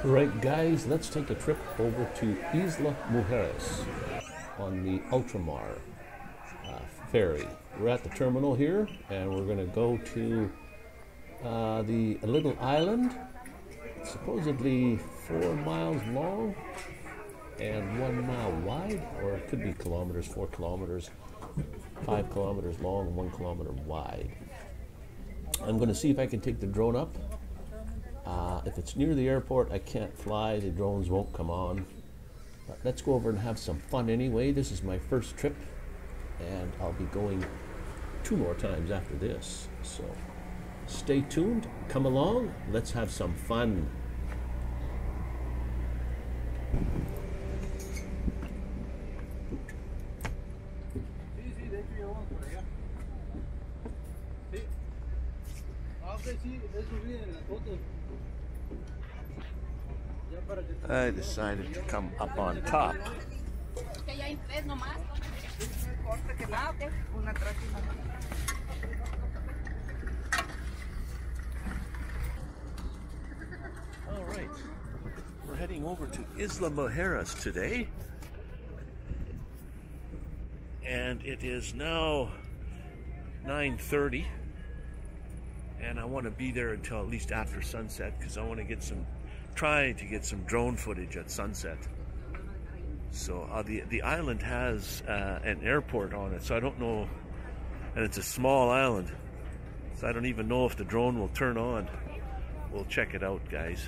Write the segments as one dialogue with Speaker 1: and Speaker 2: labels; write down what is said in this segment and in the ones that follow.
Speaker 1: Right, guys, let's take a trip over to Isla Mujeres on the Ultramar ferry. We're at the terminal here, and we're going to go to the little island, supposedly 4 miles long and 1 mile wide, or it could be kilometers, 4 kilometers, 5 kilometers long and 1 kilometer wide. I'm going to see if I can take the drone up. If it's near the airport, I can't fly, the drones won't come on. But let's go over and have some fun anyway. This is my first trip, and I'll be going 2 more times after this. So stay tuned, come along, let's have some fun. I decided to come up on top. All right, we're heading over to Isla Mujeres today, and it is now 9:30, and I want to be there until at least after sunset because I want to get trying to get some drone footage at sunset. So the island has an airport on it, so I don't know, and it's a small island, so I don't even know if the drone will turn on. We'll check it out, guys.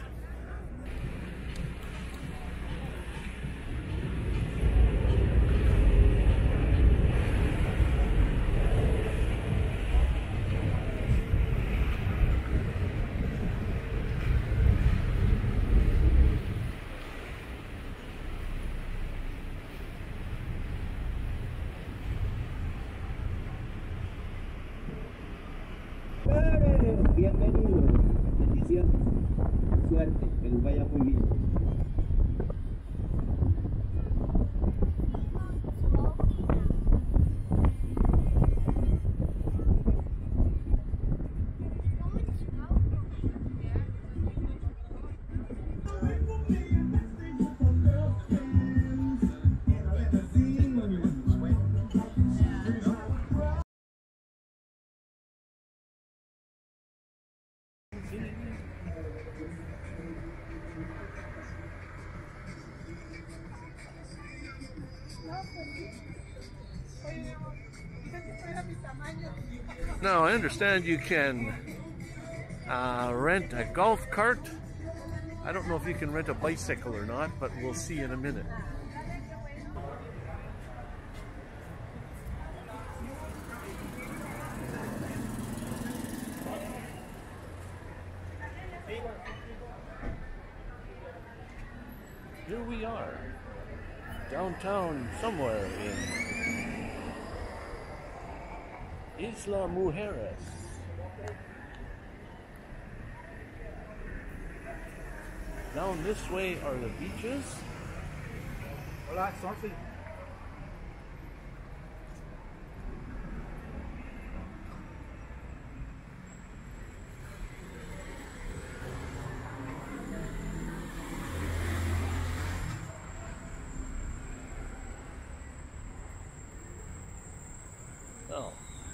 Speaker 2: Bienvenido, bendiciones, suerte, que les vaya muy bien.
Speaker 1: Now, I understand you can rent a golf cart. I don't know if you can rent a bicycle or not, but we'll see in a minute. Here we are, downtown somewhere in Isla Mujeres. Down this way are the beaches.
Speaker 3: Hola, Sophie.
Speaker 1: Oh.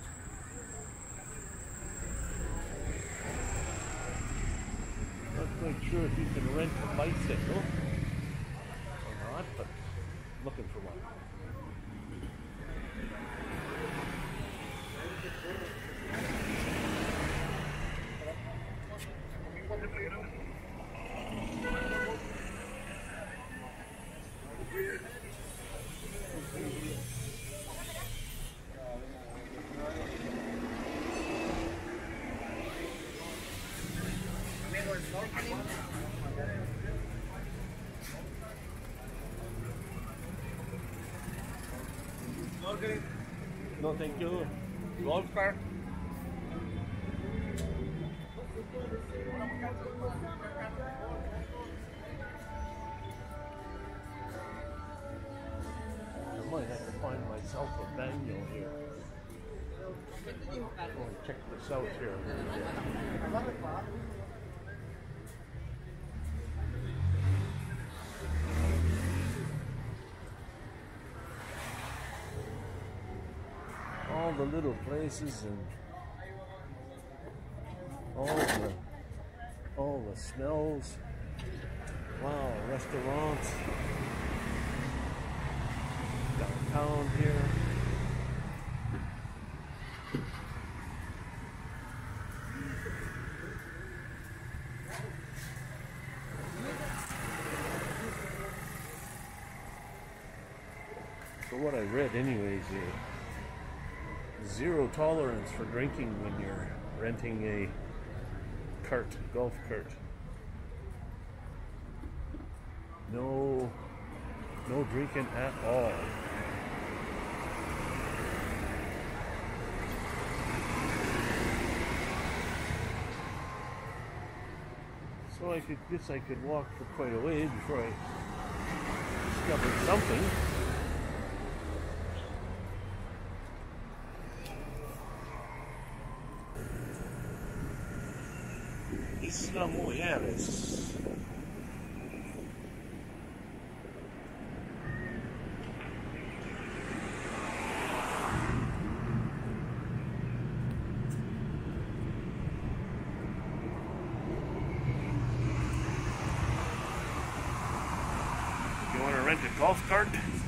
Speaker 1: Not quite sure if you can rent a bicycle or not, but looking for one.
Speaker 3: Okay.
Speaker 1: No, thank you. Golf cart? I might have to find myself a manual here. Oh, check this out here. little places and all the smells. Wow, restaurants downtown here. So what I read anyways, zero tolerance for drinking when you're renting a golf cart. No drinking at all. So I guess I could walk for quite a ways before I discovered something. Isla Mujeres. You want to rent a golf cart?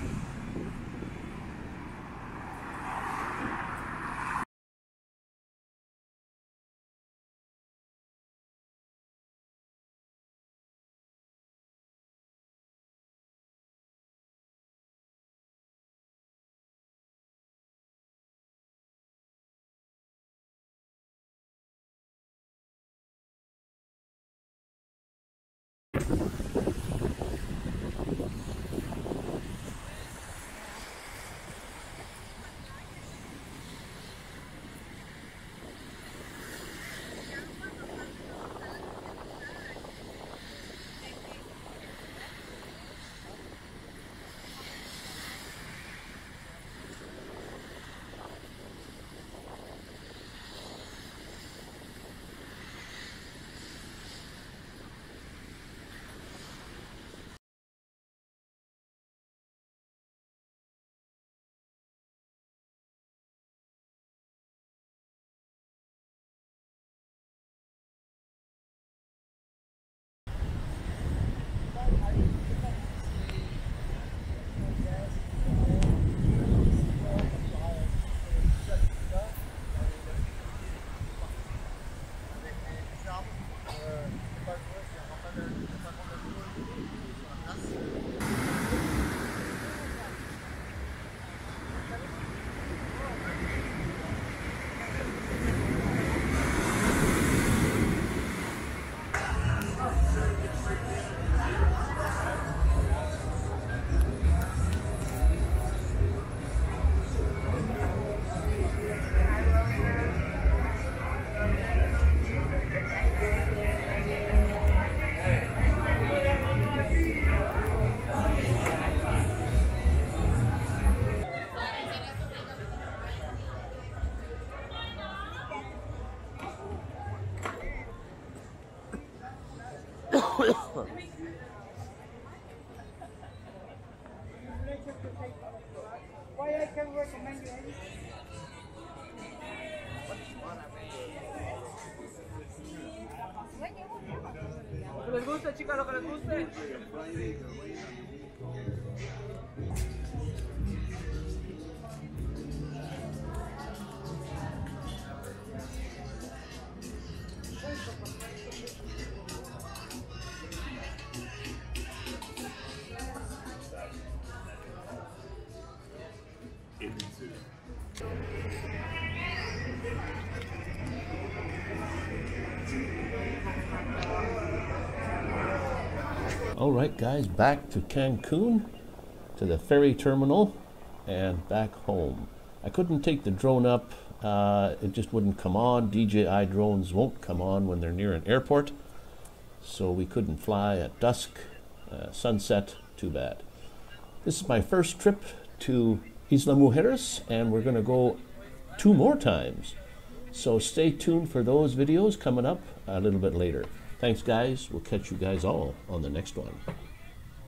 Speaker 3: Why I can recommend you anything? Lo que les guste, chicas, lo que les guste.
Speaker 1: All right, guys, back to Cancun, to the ferry terminal, and back home. I couldn't take the drone up. It just wouldn't come on. DJI drones won't come on when they're near an airport, so we couldn't fly at dusk, sunset, too bad. This is my first trip to Isla Mujeres, and we're going to go 2 more times. So stay tuned for those videos coming up a little bit later. Thanks, guys. We'll catch you guys all on the next one.